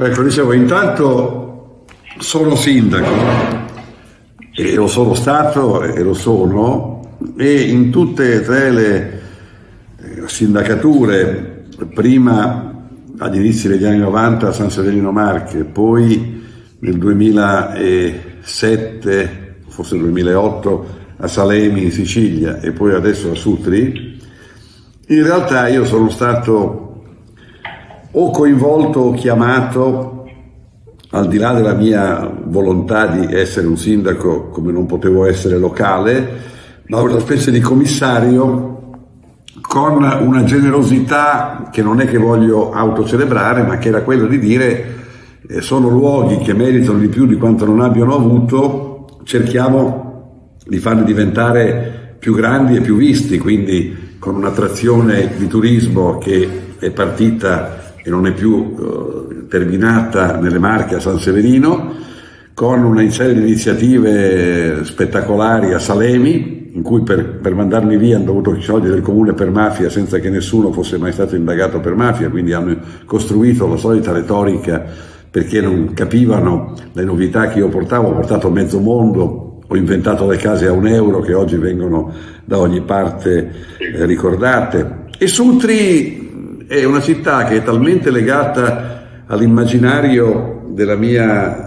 Ecco, dicevo, intanto sono sindaco e lo sono stato e lo sono, e in tutte e tre le sindacature, prima agli inizi degli anni 90 a San Severino Marche, poi nel 2007, forse nel 2008 a Salemi in Sicilia e poi adesso a Sutri, in realtà io sono stato o coinvolto o chiamato, al di là della mia volontà di essere un sindaco come non potevo essere locale, ma una specie di commissario con una generosità che non è che voglio autocelebrare, ma che era quella di dire sono luoghi che meritano di più di quanto non abbiano avuto, cerchiamo di farli diventare più grandi e più visti, quindi con un'attrazione di turismo che è partita e non è più terminata nelle Marche a San Severino, con una serie di iniziative spettacolari a Salemi, in cui per mandarmi via hanno dovuto sciogliere il comune per mafia senza che nessuno fosse mai stato indagato per mafia, quindi hanno costruito la solita retorica perché non capivano le novità che io portavo. Ho portato mezzo mondo, ho inventato le case a €1 che oggi vengono da ogni parte ricordate. E Sutri è una città che è talmente legata all'immaginario della mia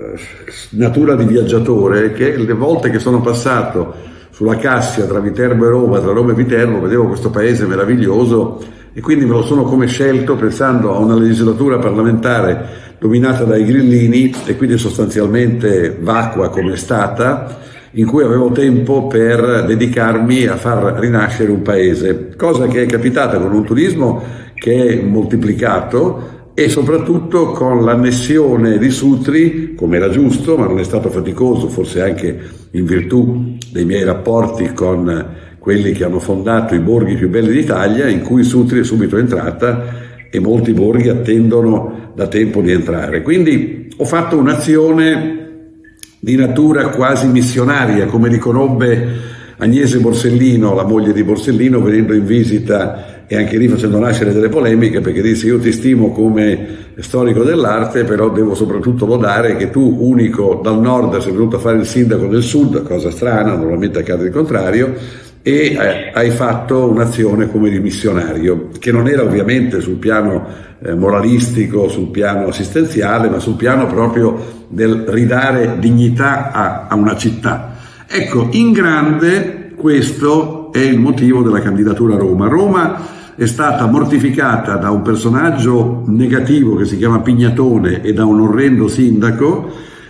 natura di viaggiatore che le volte che sono passato sulla Cassia tra Viterbo e Roma, tra Roma e Viterbo, vedevo questo paese meraviglioso e quindi me lo sono come scelto pensando a una legislatura parlamentare dominata dai grillini e quindi sostanzialmente vacua come è stata, in cui avevo tempo per dedicarmi a far rinascere un paese, cosa che è capitata con un turismo che è moltiplicato e soprattutto con l'annessione di Sutri, come era giusto, ma non è stato faticoso, forse anche in virtù dei miei rapporti con quelli che hanno fondato i borghi più belli d'Italia, in cui Sutri è subito entrata e molti borghi attendono da tempo di entrare. Quindi ho fatto un'azione di natura quasi missionaria, come riconobbe Agnese Borsellino, la moglie di Borsellino, venendo in visita e anche lì facendo nascere delle polemiche, perché disse: io ti stimo come storico dell'arte, però devo soprattutto lodare che tu, unico dal nord, sei venuto a fare il sindaco del sud, cosa strana, normalmente accade il contrario, e hai fatto un'azione come di missionario, che non era ovviamente sul piano moralistico, sul piano assistenziale, ma sul piano proprio del ridare dignità a una città. Ecco, in grande questo è il motivo della candidatura a Roma. Roma è stata mortificata da un personaggio negativo che si chiama Pignatone e da un orrendo sindaco,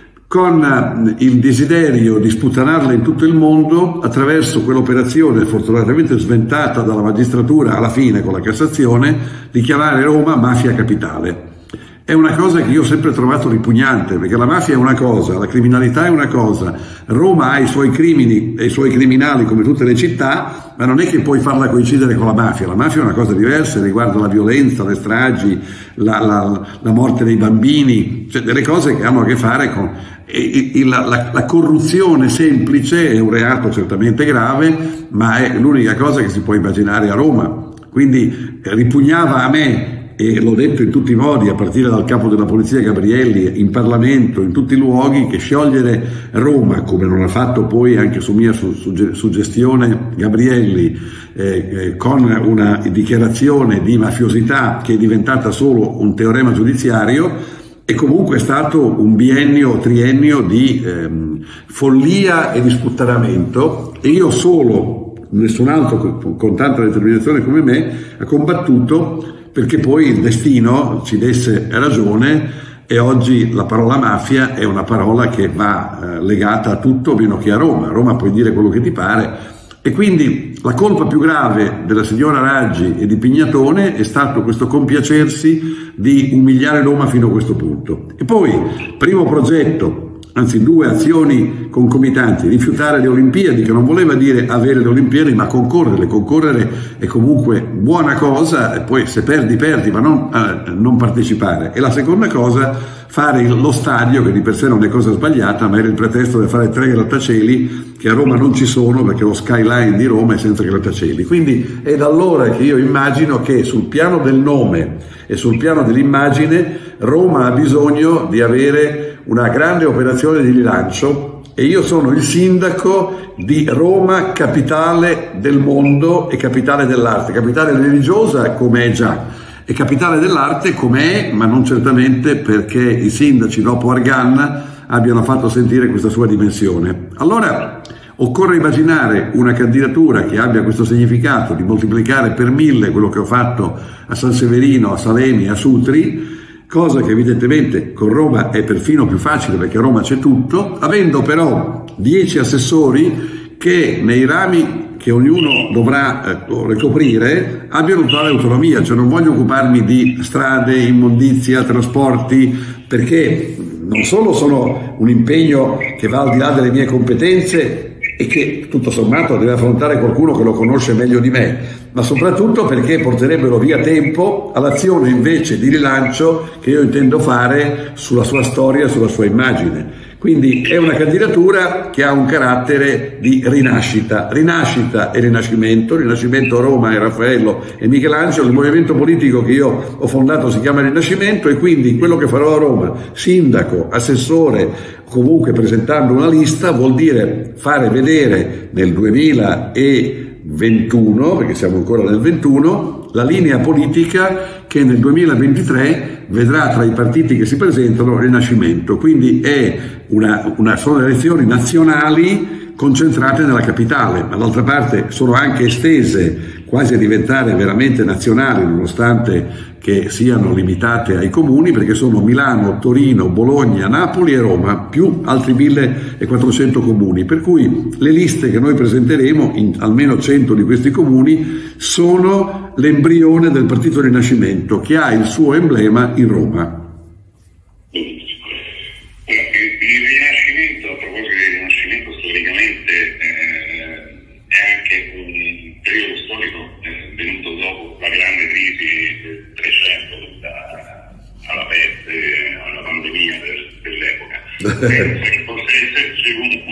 con il desiderio di sputtanarla in tutto il mondo attraverso quell'operazione fortunatamente sventata dalla magistratura alla fine con la Cassazione di chiamare Roma mafia capitale. È una cosa che io ho sempre trovato ripugnante, perché la mafia è una cosa, la criminalità è una cosa, Roma ha i suoi crimini e i suoi criminali come tutte le città, ma non è che puoi farla coincidere con la mafia è una cosa diversa, riguarda la violenza, le stragi, la morte dei bambini, cioè delle cose che hanno a che fare con... La corruzione semplice è un reato certamente grave, ma è l'unica cosa che si può immaginare a Roma, quindi ripugnava a me, e l'ho detto in tutti i modi, a partire dal capo della polizia Gabrielli, in Parlamento, in tutti i luoghi, che sciogliere Roma, come non ha fatto poi anche su mia suggestione Gabrielli, con una dichiarazione di mafiosità che è diventata solo un teorema giudiziario, è comunque stato un biennio o triennio di follia e di sputtanamento, e io solo, nessun altro con tanta determinazione come me, ha combattuto perché poi il destino ci desse ragione e oggi la parola mafia è una parola che va legata a tutto meno che a Roma. A Roma puoi dire quello che ti pare, e quindi la colpa più grave della signora Raggi e di Pignatone è stato questo compiacersi di umiliare Roma fino a questo punto. E poi, primo progetto, anzi due azioni concomitanti: rifiutare le Olimpiadi, che non voleva dire avere le Olimpiadi ma concorrere è comunque buona cosa, e poi se perdi perdi, ma non partecipare. E la seconda cosa, fare lo stadio, che di per sé non è cosa sbagliata, ma era il pretesto per fare 3 grattacieli che a Roma non ci sono, perché lo skyline di Roma è senza grattacieli. Quindi è da allora che io immagino che sul piano del nome e sul piano dell'immagine Roma ha bisogno di avere una grande operazione di rilancio, e io sono il sindaco di Roma, capitale del mondo e capitale dell'arte, capitale religiosa come è già, e capitale dell'arte come è, ma non certamente perché i sindaci dopo Argan abbiano fatto sentire questa sua dimensione. Allora occorre immaginare una candidatura che abbia questo significato di moltiplicare per 1000 quello che ho fatto a San Severino, a Salemi, a Sutri, cosa che evidentemente con Roma è perfino più facile perché a Roma c'è tutto, avendo però 10 assessori che nei rami che ognuno dovrà ricoprire abbiano totale autonomia. Cioè non voglio occuparmi di strade, immondizia, trasporti, perché non solo sono un impegno che va al di là delle mie competenze e che tutto sommato deve affrontare qualcuno che lo conosce meglio di me, ma soprattutto perché porterebbero via tempo all'azione invece di rilancio che io intendo fare sulla sua storia, sulla sua immagine. Quindi è una candidatura che ha un carattere di rinascita e rinascimento. Rinascimento Roma e Raffaello e Michelangelo. Il movimento politico che io ho fondato si chiama Rinascimento, e quindi quello che farò a Roma, sindaco, assessore, comunque presentando una lista, vuol dire fare vedere nel 2021, perché siamo ancora nel 21, la linea politica che nel 2023 vedrà tra i partiti che si presentano Rinascimento. Quindi sono elezioni nazionali concentrate nella capitale, ma d'altra parte sono anche estese quasi a diventare veramente nazionali, nonostante che siano limitate ai comuni, perché sono Milano, Torino, Bologna, Napoli e Roma, più altri 1400 comuni, per cui le liste che noi presenteremo in almeno 100 di questi comuni sono l'embrione del Partito Rinascimento, che ha il suo emblema in Roma. Il Rinascimento, a proposito del Rinascimento, storicamente è anche un periodo storico venuto dopo la grande crisi del 300, alla peste, alla pandemia dell'epoca. Penso che possa esserci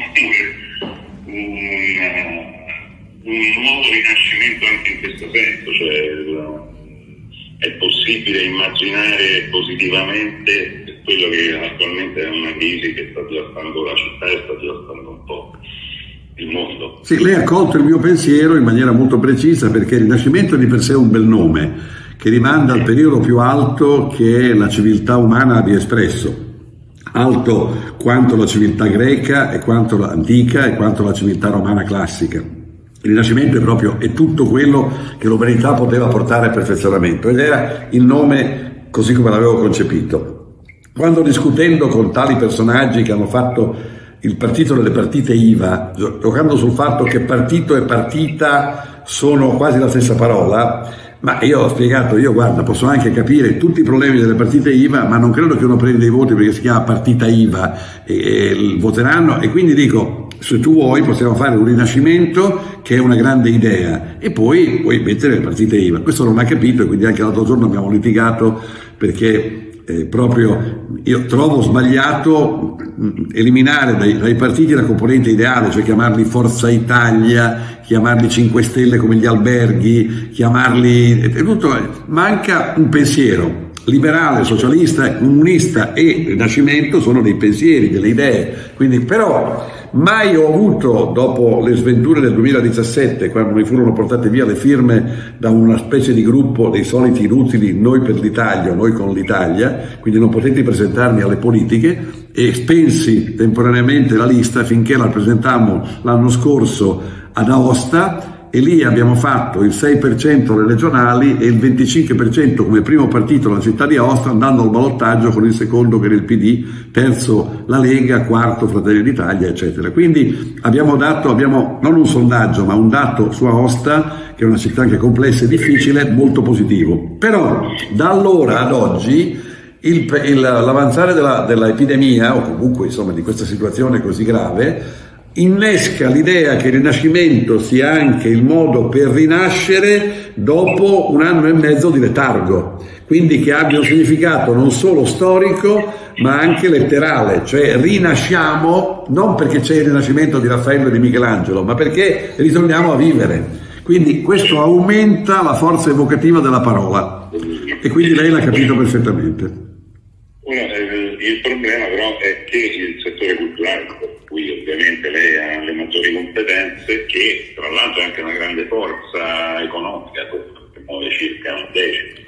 un nuovo rinascimento anche in questo senso, cioè è possibile immaginare positivamente quello che attualmente è una crisi che sta devastando la città e sta devastando un po' il mondo. Sì, lei ha colto il mio pensiero in maniera molto precisa, perché il Rinascimento di per sé è un bel nome che rimanda al periodo più alto che la civiltà umana abbia espresso, alto quanto la civiltà greca e quanto l'antica e quanto la civiltà romana classica. Il Rinascimento è tutto quello che l'umanità poteva portare a perfezionamento, ed era il nome così come l'avevo concepito. Quando discutendo con tali personaggi che hanno fatto il partito delle partite IVA, giocando sul fatto che partito e partita sono quasi la stessa parola, ma io ho spiegato, guarda, posso anche capire tutti i problemi delle partite IVA, ma non credo che uno prenda i voti perché si chiama partita IVA e voteranno, e quindi dico, se tu vuoi possiamo fare un Rinascimento che è una grande idea e poi puoi mettere le partite IVA. Questo non ha capito, e quindi anche l'altro giorno abbiamo litigato, perché proprio io trovo sbagliato eliminare dai partiti la componente ideale, cioè chiamarli Forza Italia, chiamarli 5 Stelle come gli alberghi, manca un pensiero. Liberale, socialista, comunista e Rinascimento sono dei pensieri, delle idee, quindi però mai ho avuto, dopo le sventure del 2017, quando mi furono portate via le firme da una specie di gruppo dei soliti inutili Noi per l'Italia, Noi con l'Italia, quindi non potetti presentarmi alle politiche, e spensi temporaneamente la lista finché la presentammo l'anno scorso ad Aosta, e lì abbiamo fatto il 6% alle regionali e il 25% come primo partito nella città di Aosta, andando al ballottaggio con il secondo che era il PD, terzo la Lega, quarto Fratelli d'Italia, eccetera. Quindi abbiamo non un sondaggio, ma un dato su Aosta, che è una città anche complessa e difficile, molto positivo. Però da allora ad oggi l'avanzare dell'epidemia, o comunque insomma di questa situazione così grave, innesca l'idea che il Rinascimento sia anche il modo per rinascere dopo un anno e mezzo di letargo. quindi che abbia un significato non solo storico ma anche letterale, cioè rinasciamo non perché c'è il rinascimento di Raffaello e di Michelangelo, ma perché ritorniamo a vivere. Quindi questo aumenta la forza evocativa della parola, e quindi lei l'ha capito perfettamente. Il problema però è che il settore culturale, per cui ovviamente lei ha le maggiori competenze, che tra l'altro è anche una grande forza economica, che muove circa un decimo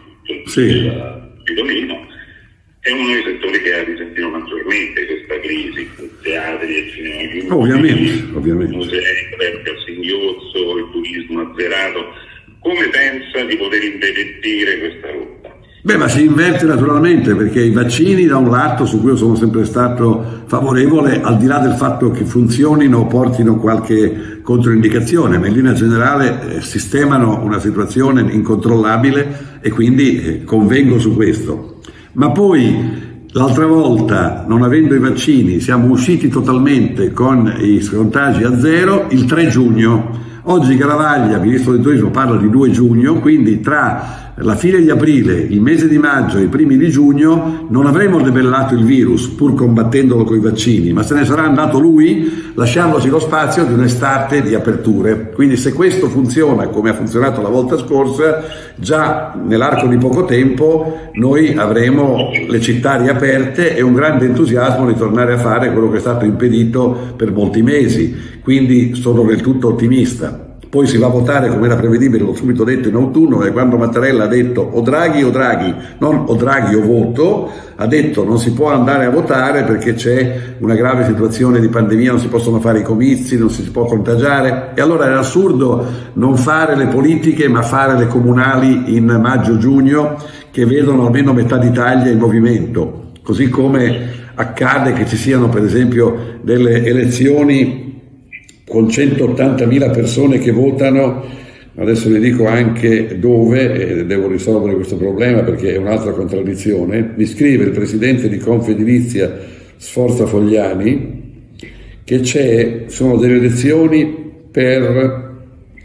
di dominio, è uno dei settori che ha risentito maggiormente questa crisi, teatri e cinema, ovviamente. musei, a singhiozzo, il turismo azzerato. Come pensa di poter invertire questa rotta? Beh, ma si inverte naturalmente, perché i vaccini da un lato, su cui io sono sempre stato favorevole, al di là del fatto che funzionino o portino qualche controindicazione, ma in linea generale sistemano una situazione incontrollabile e quindi convengo su questo. Ma poi l'altra volta, non avendo i vaccini, siamo usciti totalmente con i contagi a zero il 3 giugno. Oggi Garavaglia, ministro del turismo, parla di 2 giugno, quindi tra la fine di aprile, il mese di maggio e i primi di giugno non avremo debellato il virus pur combattendolo con i vaccini, ma se ne sarà andato lui lasciandoci lo spazio di un'estate di aperture. Quindi se questo funziona come ha funzionato la volta scorsa, già nell'arco di poco tempo noi avremo le città riaperte e un grande entusiasmo di tornare a fare quello che è stato impedito per molti mesi. Quindi sono del tutto ottimista. Poi si va a votare, come era prevedibile, l'ho subito detto, in autunno, e quando Mattarella ha detto o Draghi, non o Draghi o voto, ha detto non si può andare a votare perché c'è una grave situazione di pandemia, non si possono fare i comizi, non si può contagiare, e allora era assurdo non fare le politiche ma fare le comunali in maggio-giugno che vedono almeno metà d'Italia in movimento, così come accade che ci siano per esempio delle elezioni con 180.000 persone che votano. Adesso vi dico anche dove, e devo risolvere questo problema perché è un'altra contraddizione. Mi scrive il presidente di Confedilizia Sforza Fogliani che sono delle elezioni per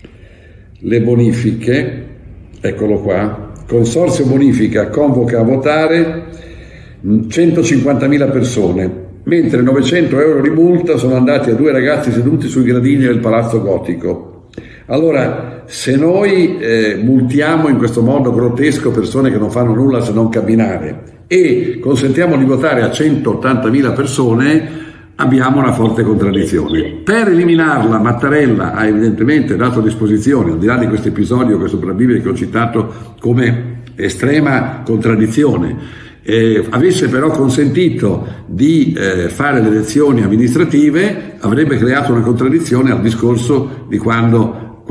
le bonifiche, eccolo qua, Consorzio Bonifica convoca a votare 150.000 persone, mentre 900 euro di multa sono andati a 2 ragazzi seduti sui gradini del Palazzo Gotico. Allora, se noi multiamo in questo modo grottesco persone che non fanno nulla se non camminare e consentiamo di votare a 180.000 persone, abbiamo una forte contraddizione. Per eliminarla, Mattarella ha evidentemente dato a disposizione, al di là di questo episodio che sopravvive, che ho citato come estrema contraddizione, avesse però consentito di fare le elezioni amministrative, avrebbe creato una contraddizione al discorso di quando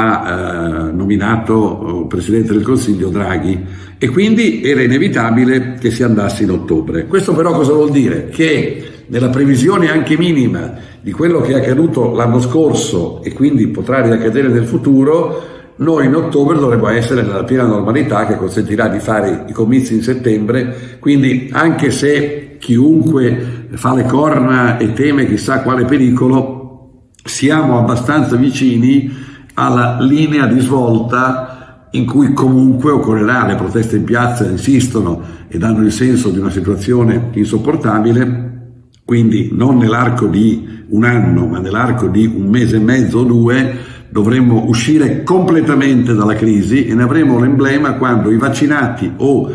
ha nominato Presidente del Consiglio Draghi, e quindi era inevitabile che si andasse in ottobre. Questo però cosa vuol dire? Che nella previsione anche minima di quello che è accaduto l'anno scorso e quindi potrà riaccadere nel futuro, noi in ottobre dovremo essere nella piena normalità che consentirà di fare i comizi in settembre. Quindi anche se chiunque fa le corna e teme chissà quale pericolo, siamo abbastanza vicini alla linea di svolta in cui comunque occorrerà. Le proteste in piazza insistono e danno il senso di una situazione insopportabile, quindi non nell'arco di un anno ma nell'arco di un mese e mezzo o 2 dovremmo uscire completamente dalla crisi, e ne avremo l'emblema quando i vaccinati o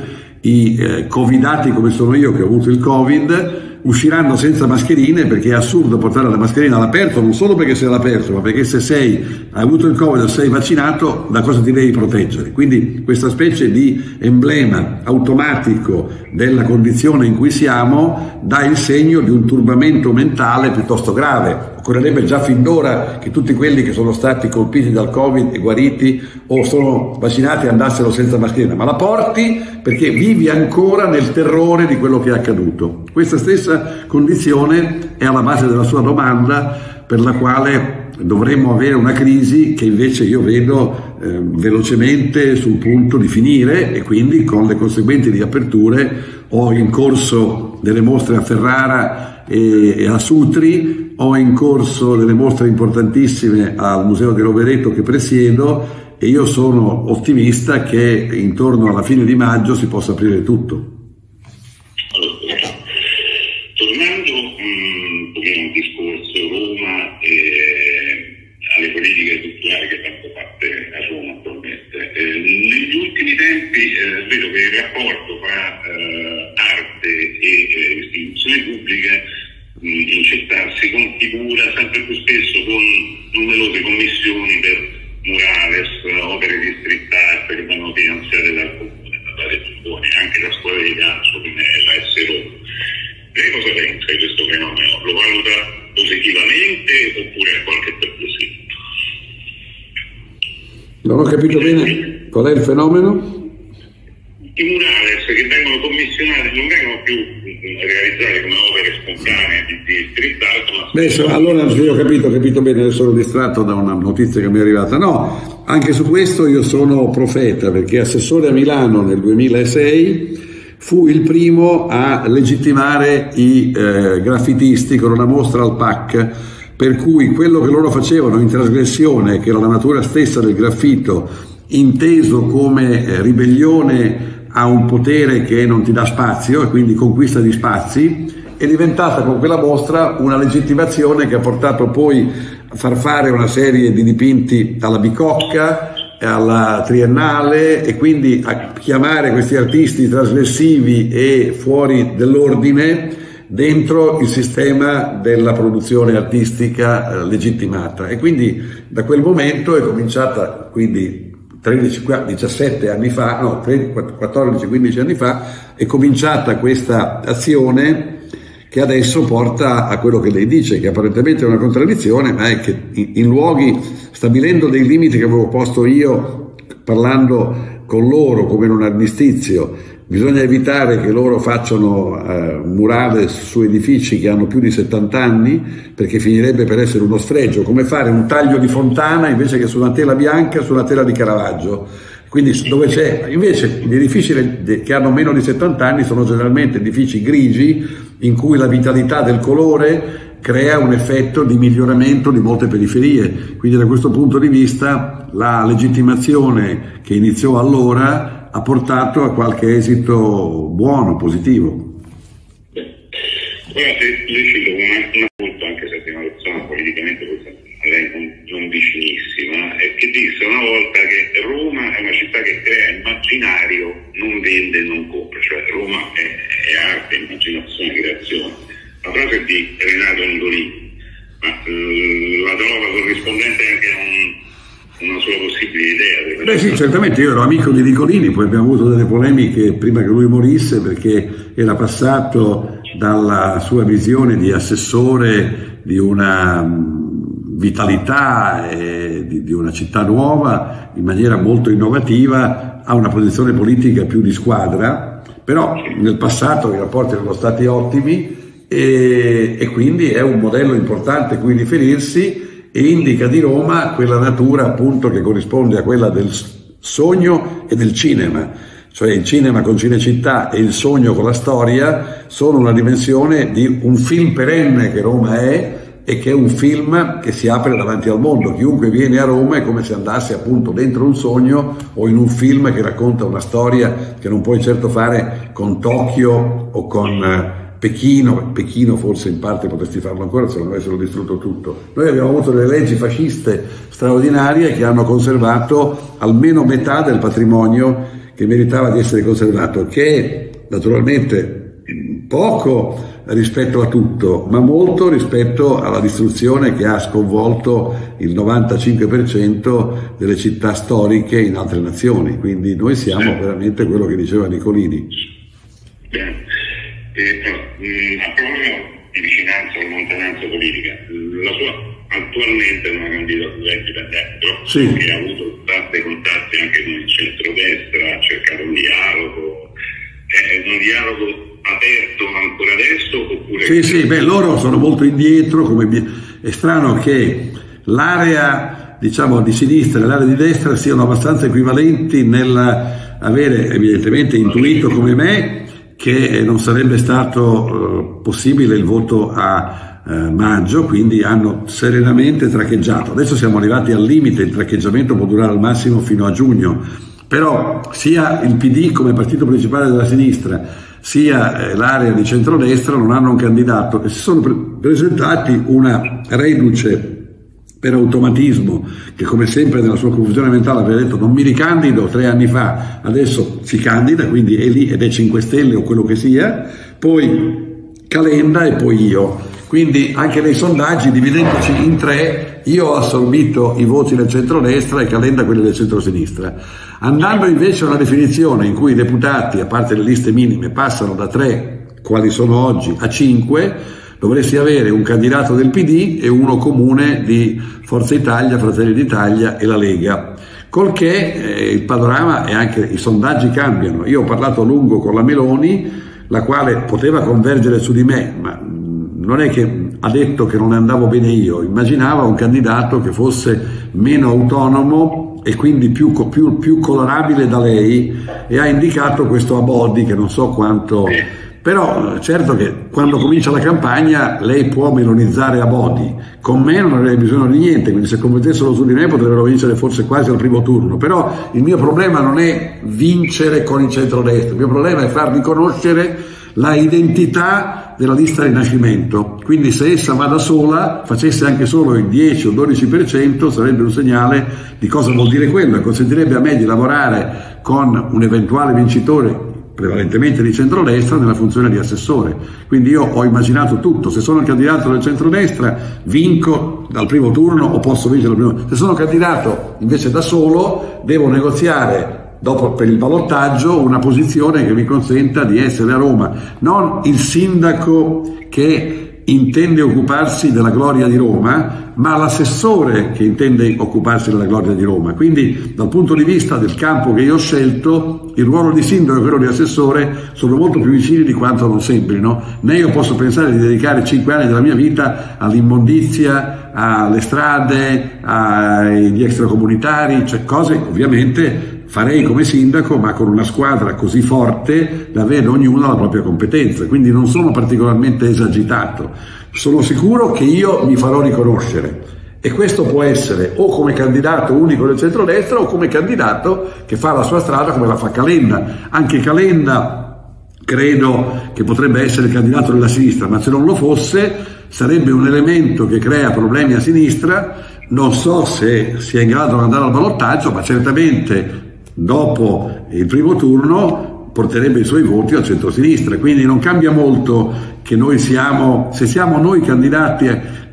i covidati come sono io che ho avuto il Covid usciranno senza mascherine, perché è assurdo portare la mascherina all'aperto, non solo perché sei all'aperto, ma perché se hai avuto il Covid o sei vaccinato, da cosa ti devi proteggere? Quindi questa specie di emblema automatico della condizione in cui siamo dà il segno di un turbamento mentale piuttosto grave. Occorrerebbe già fin d'ora che tutti quelli che sono stati colpiti dal Covid e guariti o sono vaccinati andassero senza mascherina, ma la porti perché vivi ancora nel terrore di quello che è accaduto. Questa stessa condizione è alla base della sua domanda, per la quale dovremmo avere una crisi che invece io vedo velocemente sul punto di finire, e quindi con le conseguenti riaperture. Ho in corso delle mostre a Ferrara e a Sutri, ho in corso delle mostre importantissime al Museo di Rovereto che presiedo, e io sono ottimista che intorno alla fine di maggio si possa aprire tutto. Allora, tornando un pochino al discorso Roma e alle politiche culturali che fanno parte a Roma attualmente, negli ultimi tempi vedo che il rapporto tra arte e istituzioni pubbliche in città si configura sempre più spesso con numerose commissioni per murales, opere di street art che vengono finanziate dal comune, da varie persone, anche la scuola di calcio come la S Roma. Lei cosa pensa di questo fenomeno? Lo valuta positivamente oppure ha qualche perplessità? Non ho capito bene qual è il fenomeno? I murales che vengono commissionati non vengono più realizzati come opere spontanee di street art, ma... Allora io ho capito bene, adesso sono distratto da una notizia che mi è arrivata. No, anche su questo io sono profeta, perché assessore a Milano nel 2006 fu il primo a legittimare i graffitisti con una mostra al PAC, per cui quello che loro facevano in trasgressione, che era la natura stessa del graffito, inteso come ribellione a un potere che non ti dà spazio e quindi conquista di spazi, è diventata con quella mostra una legittimazione che ha portato poi a far fare una serie di dipinti alla Bicocca, alla Triennale, e quindi a chiamare questi artisti trasgressivi e fuori dell'ordine dentro il sistema della produzione artistica legittimata. E quindi da quel momento è cominciata, quindi 17 anni fa, no, 14-15 anni fa, è cominciata questa azione che adesso porta a quello che lei dice, che apparentemente è una contraddizione, ma è che in luoghi, stabilendo dei limiti che avevo posto io parlando con loro come in un armistizio, bisogna evitare che loro facciano murales su edifici che hanno più di 70 anni, perché finirebbe per essere uno sfregio, come fare un taglio di Fontana invece che su una tela bianca, su una tela di Caravaggio. Quindi dove c'è, invece gli edifici che hanno meno di 70 anni sono generalmente edifici grigi, in cui la vitalità del colore crea un effetto di miglioramento di molte periferie. Quindi da questo punto di vista la legittimazione che iniziò allora ha portato a qualche esito buono, positivo. Guarda, le cito una volta, anche se è una persona politicamente a lei non vicinissima, che disse una volta che Roma è una città che crea immaginario, non vende, non compra, cioè Roma è arte, immaginazione, creazione. La frase è di Renato Nicolini, ma la trova corrispondente anche a una sua possibile idea. Beh sì, certamente, io ero amico di Nicolini, poi abbiamo avuto delle polemiche prima che lui morisse, perché era passato dalla sua visione di assessore di una vitalità e di una città nuova in maniera molto innovativa a una posizione politica più di squadra, però nel passato i rapporti erano stati ottimi e quindi è un modello importante a cui riferirsi, e indica di Roma quella natura appunto che corrisponde a quella del sogno e del cinema, cioè il cinema con Cinecittà e il sogno con la storia sono una dimensione di un film perenne che Roma è, e che è un film che si apre davanti al mondo. Chiunque viene a Roma è come se andasse appunto dentro un sogno o in un film che racconta una storia che non puoi certo fare con Tokyo o con Pechino forse in parte potresti farlo ancora se non avessero distrutto tutto. Noi abbiamo avuto delle leggi fasciste straordinarie che hanno conservato almeno metà del patrimonio che meritava di essere conservato, che è naturalmente poco rispetto a tutto, ma molto rispetto alla distruzione che ha sconvolto il 95% delle città storiche in altre nazioni. Quindi noi siamo veramente quello che diceva Nicolini. Bene. A proposito di vicinanza o lontananza politica, la sua attualmente è una candidatura indipendente, sì, che ha avuto tanti contatti anche con il centrodestra, ha cercato un dialogo. È un dialogo aperto ancora adesso oppure... Sì, beh, loro sono molto indietro, è strano che l'area diciamo di sinistra e l'area di destra siano abbastanza equivalenti nell'avere evidentemente intuito come me che non sarebbe stato possibile il voto a maggio, quindi hanno serenamente traccheggiato. Adesso siamo arrivati al limite, il traccheggiamento può durare al massimo fino a giugno, però sia il PD come partito principale della sinistra, sia l'area di centrodestra non hanno un candidato e si sono presentati una reduce per automatismo, che come sempre nella sua confusione mentale aveva detto non mi ricandido 3 anni fa, adesso si candida, quindi è lì ed è 5 Stelle o quello che sia, poi Calenda e poi io. Quindi anche nei sondaggi, dividendoci in 3, io ho assorbito i voti del centrodestra e Calenda quelli del centrosinistra. Andando invece a una definizione in cui i deputati, a parte le liste minime, passano da 3, quali sono oggi, a 5, dovresti avere un candidato del PD e uno comune di Forza Italia, Fratelli d'Italia e la Lega. Col che il panorama e anche i sondaggi cambiano. Io ho parlato a lungo con la Meloni, la quale poteva convergere su di me, ma non è che ha detto che non andavo bene io, immaginava un candidato che fosse meno autonomo e quindi più colorabile da lei, e ha indicato questo Abodi che non so quanto, però certo che quando comincia la campagna lei può melonizzare Abodi, con me non avrebbe bisogno di niente, quindi se convertessero su di me potrebbero vincere forse quasi al primo turno, però il mio problema non è vincere con il centrodestra, il mio problema è far riconoscere la identità della lista Rinascimento, quindi se essa va da sola, facesse anche solo il 10 o 12%, sarebbe un segnale di cosa vuol dire quello e consentirebbe a me di lavorare con un eventuale vincitore prevalentemente di centrodestra nella funzione di assessore. Quindi io ho immaginato tutto: se sono il candidato del centrodestra vinco dal primo turno o posso vincere dal primo turno, se sono candidato invece da solo devo negoziare dopo per il ballottaggio una posizione che mi consenta di essere a Roma, non il sindaco che intende occuparsi della gloria di Roma, ma l'assessore che intende occuparsi della gloria di Roma. Quindi dal punto di vista del campo che io ho scelto, il ruolo di sindaco e quello di assessore sono molto più vicini di quanto non sembrino. Né io posso pensare di dedicare 5 anni della mia vita all'immondizia, alle strade, agli extracomunitari, cioè cose ovviamente farei come sindaco, ma con una squadra così forte da avere ognuno la propria competenza, quindi non sono particolarmente esagitato. Sono sicuro che io mi farò riconoscere e questo può essere o come candidato unico del centrodestra o come candidato che fa la sua strada come la fa Calenda. Anche Calenda credo che potrebbe essere il candidato della sinistra, ma se non lo fosse sarebbe un elemento che crea problemi a sinistra. Non so se sia in grado di andare al ballottaggio, ma certamente dopo il primo turno porterebbe i suoi voti al centro-sinistra, quindi non cambia molto che noi siamo, se siamo noi candidati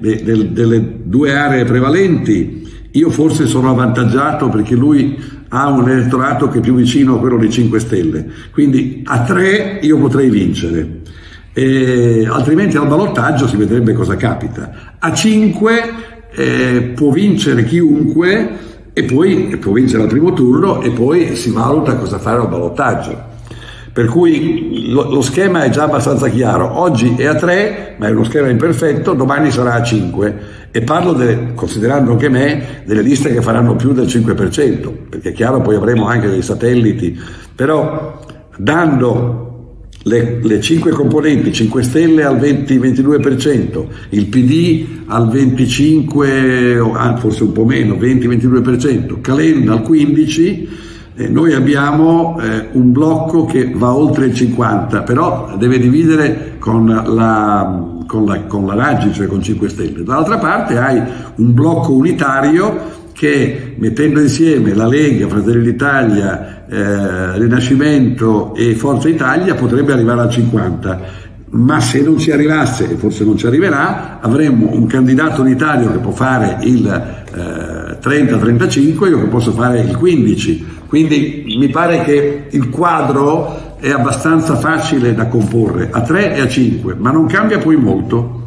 delle 2 aree prevalenti, io forse sono avvantaggiato perché lui ha un elettorato che è più vicino a quello dei 5 Stelle, quindi a 3 io potrei vincere, altrimenti al ballottaggio si vedrebbe cosa capita. A 5 può vincere chiunque e poi può vincere al primo turno e poi si valuta cosa fare al ballottaggio. Per cui lo schema è già abbastanza chiaro: oggi è a 3, ma è uno schema imperfetto, domani sarà a 5, e parlo considerando anche me delle liste che faranno più del 5%, perché è chiaro poi avremo anche dei satelliti, però dando le 5 componenti, 5 Stelle al 20-22%, il PD al 25%, forse un po' meno, 20-22%, Calenda al 15%, noi abbiamo un blocco che va oltre il 50%, però deve dividere con la Raggi, cioè con 5 Stelle. Dall'altra parte hai un blocco unitario che, mettendo insieme la Lega, Fratelli d'Italia, Rinascimento e Forza Italia, potrebbe arrivare al 50%, ma se non ci arrivasse, e forse non ci arriverà, avremmo un candidato unitario che può fare il 30-35%, io che posso fare il 15%, quindi mi pare che il quadro è abbastanza facile da comporre, a 3 e a 5, ma non cambia poi molto.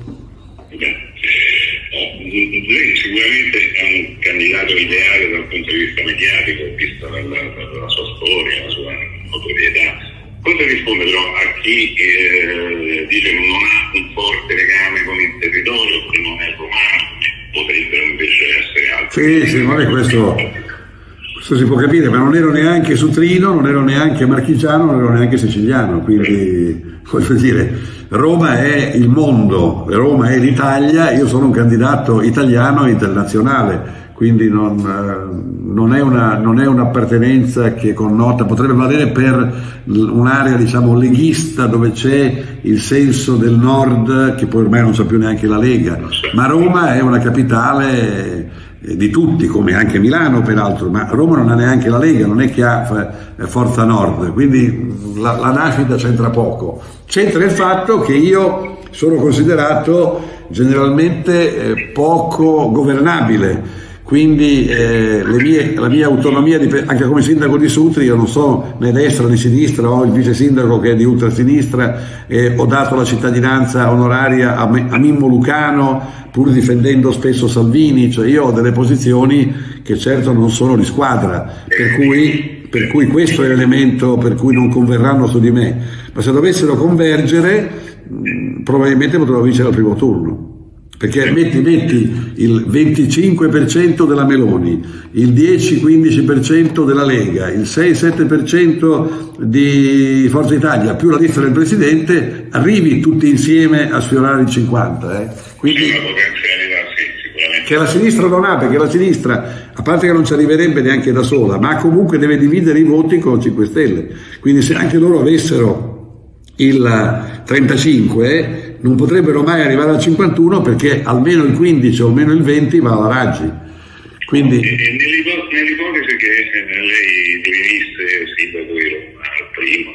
Lei sicuramente è un candidato ideale dal punto di vista mediatico, vista la sua storia, la sua notorietà. Cosa risponde però a chi dice che non ha un forte legame con il territorio, che non è romano, potrebbero invece essere altri? Sì, non è questo. Questo si può capire, ma non ero neanche sutrino, non ero neanche marchigiano, non ero neanche siciliano, quindi voglio dire, Roma è il mondo, Roma è l'Italia, io sono un candidato italiano e internazionale, quindi non è un'appartenenza che connota, potrebbe valere per un'area diciamo leghista dove c'è il senso del nord, che poi ormai non sa più neanche la Lega, ma Roma è una capitale di tutti, come anche Milano peraltro, ma Roma non ha neanche la Lega, non è che ha Forza Nord, quindi la nascita c'entra poco. C'entra il fatto che io sono considerato generalmente poco governabile, quindi la mia autonomia, anche come sindaco di Sutri, io non sono né destra né sinistra, ho il vice sindaco che è di ultrasinistra, ho dato la cittadinanza onoraria a Mimmo Lucano, pur difendendo spesso Salvini, cioè io ho delle posizioni che certo non sono di squadra, per cui questo è l'elemento per cui non converranno su di me, ma se dovessero convergere probabilmente potrò vincere al primo turno. Perché metti il 25% della Meloni, il 10-15% della Lega, il 6-7% di Forza Italia, più la lista del Presidente, arrivi tutti insieme a sfiorare il 50%. Quindi, che la sinistra non ha, perché la sinistra, a parte che non ci arriverebbe neanche da sola, ma comunque deve dividere i voti con 5 Stelle. Quindi se anche loro avessero il 35 non potrebbero mai arrivare al 51 perché almeno il 15 o almeno il 20 va alla Raggi. Quindi nell'ipotesi che lei divenisse sindaco di Roma al primo,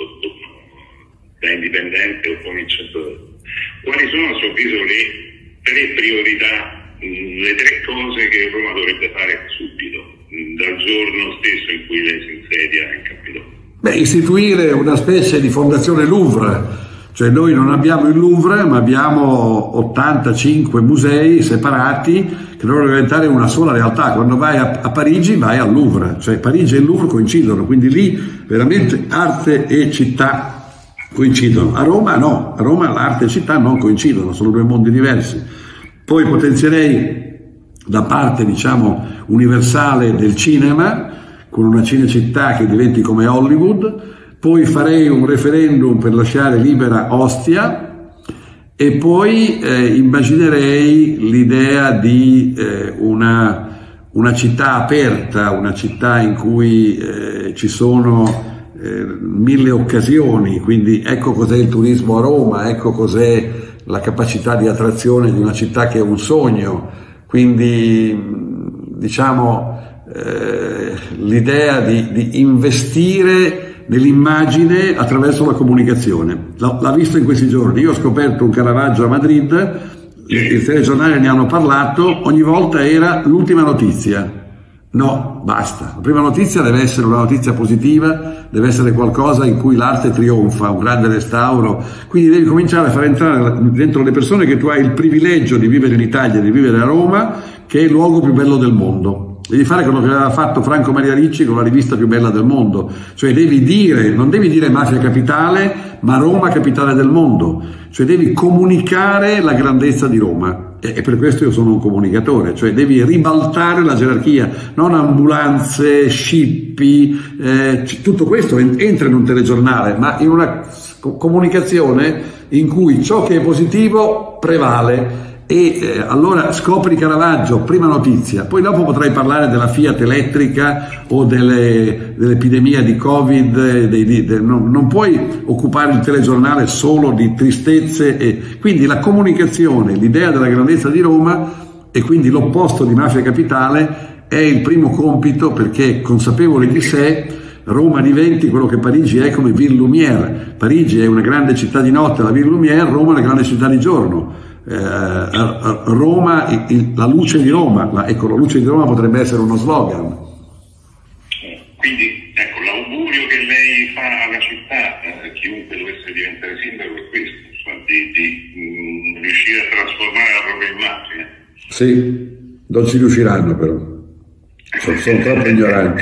da indipendente o cominciatore, quali sono a suo avviso le 3 priorità, le 3 cose che Roma dovrebbe fare subito, dal giorno stesso in cui lei si insedia in Capitolo? Istituire una specie di fondazione Louvre, cioè noi non abbiamo il Louvre ma abbiamo 85 musei separati che dovrebbero diventare una sola realtà. Quando vai a Parigi vai al Louvre, cioè Parigi e il Louvre coincidono, quindi lì veramente arte e città coincidono. A Roma no, a Roma l'arte e città non coincidono, sono 2 mondi diversi. Poi potenzierei da parte diciamo universale del cinema, con una Cinecittà che diventi come Hollywood, poi farei un referendum per lasciare libera Ostia e poi immaginerei l'idea di una città aperta, una città in cui ci sono 1000 occasioni, quindi ecco cos'è il turismo a Roma, ecco cos'è la capacità di attrazione di una città che è un sogno, quindi diciamo l'idea di investire nell'immagine attraverso la comunicazione. L'ha visto in questi giorni, io ho scoperto un Caravaggio a Madrid, i telegiornali ne hanno parlato, ogni volta era l'ultima notizia. No, basta, la prima notizia deve essere una notizia positiva, deve essere qualcosa in cui l'arte trionfa, un grande restauro, quindi devi cominciare a far entrare dentro le persone che tu hai il privilegio di vivere in Italia, di vivere a Roma, che è il luogo più bello del mondo. Devi fare quello che aveva fatto Franco Maria Ricci con la rivista più bella del mondo, cioè devi dire, non devi dire Mafia Capitale, ma Roma capitale del mondo, cioè devi comunicare la grandezza di Roma, e per questo io sono un comunicatore, cioè devi ribaltare la gerarchia, non ambulanze, scippi, tutto questo entra in un telegiornale, ma in una comunicazione in cui ciò che è positivo prevale. E allora scopri Caravaggio, prima notizia, poi dopo potrai parlare della Fiat elettrica o dell'epidemia di Covid, non puoi occupare il telegiornale solo di tristezze, e quindi la comunicazione, l'idea della grandezza di Roma e quindi l'opposto di Mafia Capitale è il primo compito, perché consapevole di sé Roma diventi quello che Parigi è come Ville Lumière. Parigi è una grande città di notte, la Ville Lumière, Roma è una grande città di giorno. Roma, la luce di Roma, ecco, la luce di Roma potrebbe essere uno slogan. Quindi ecco, l'augurio che lei fa alla città, chiunque dovesse diventare sindaco, è questo, cioè di riuscire a trasformare la propria immagine. Sì, non ci riusciranno però, sono troppo ignoranti.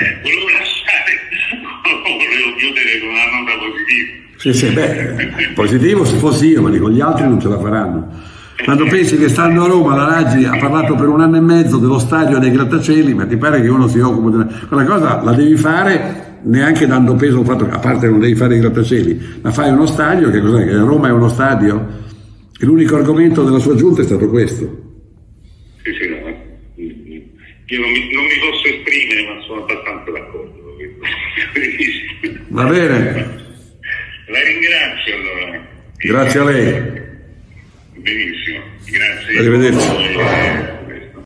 Volevo chiudere con una nota positiva. Sì, positivo se fossi io, ma dico gli altri non ce la faranno. Quando pensi che stando a Roma la Raggi ha parlato per 1 anno e mezzo dello stadio e dei grattacieli, ma ti pare che uno si occupa di quella cosa? La devi fare neanche dando peso al fatto che, a parte non devi fare i grattacieli, ma fai uno stadio, che cos'è? Che Roma è uno stadio? E l'unico argomento della sua giunta è stato questo. Sì, no. Io non mi posso esprimere, ma sono abbastanza d'accordo. Va bene. La ringrazio allora. Grazie a lei. Benissimo, grazie. Arrivederci.